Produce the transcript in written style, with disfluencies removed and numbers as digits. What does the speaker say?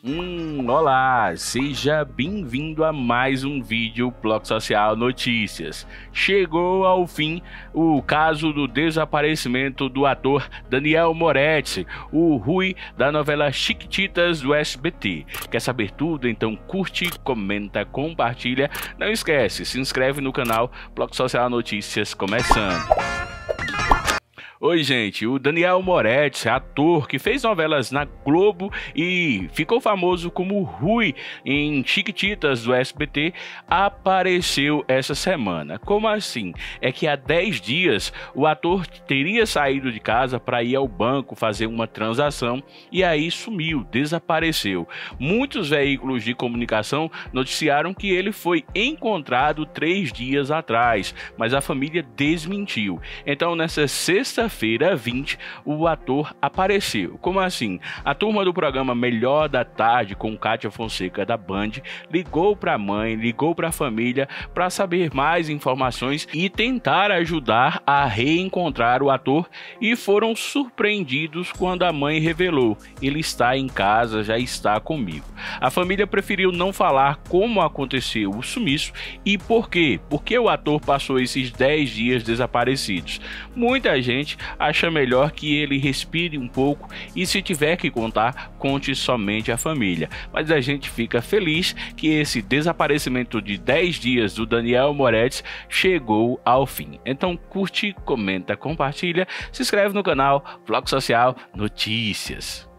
Olá, seja bem-vindo a mais um vídeo Bloco Social Notícias. Chegou ao fim o caso do desaparecimento do ator Daniel Moretti, o Rui da novela Chiquititas do SBT. Quer saber tudo? Então curte, comenta, compartilha. Não esquece, se inscreve no canal Bloco Social Notícias começando. Oi gente, o Daniel Moretti, ator que fez novelas na Globo e ficou famoso como Rui em Chiquititas do SBT, apareceu essa semana. Como assim? É que há 10 dias o ator teria saído de casa para ir ao banco fazer uma transação e aí sumiu, desapareceu. Muitos veículos de comunicação noticiaram que ele foi encontrado 3 dias atrás, mas a família desmentiu. Então nessa sexta-feira 20, o ator apareceu. Como assim? A turma do programa Melhor da Tarde com Kátia Fonseca da Band ligou para a mãe, ligou para a família para saber mais informações e tentar ajudar a reencontrar o ator, e foram surpreendidos quando a mãe revelou: ele está em casa, já está comigo. A família preferiu não falar como aconteceu o sumiço e por quê? Porque o ator passou esses 10 dias desaparecidos. Muita gente acha melhor que ele respire um pouco e, se tiver que contar, conte somente à família. Mas a gente fica feliz que esse desaparecimento de 10 dias do Daniel Moretti chegou ao fim. Então curte, comenta, compartilha, se inscreve no canal Bloco Social Notícias.